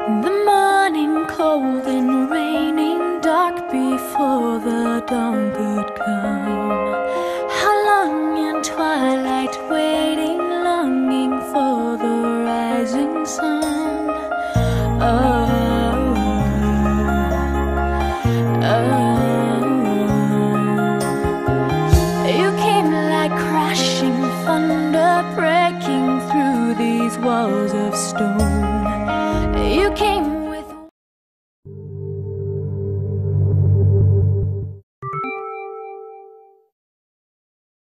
The morning cold and raining, dark before the dawn could come. How long in twilight waiting, longing for the rising sun. Oh, oh. You came like crashing thunder, breaking through these walls of stone.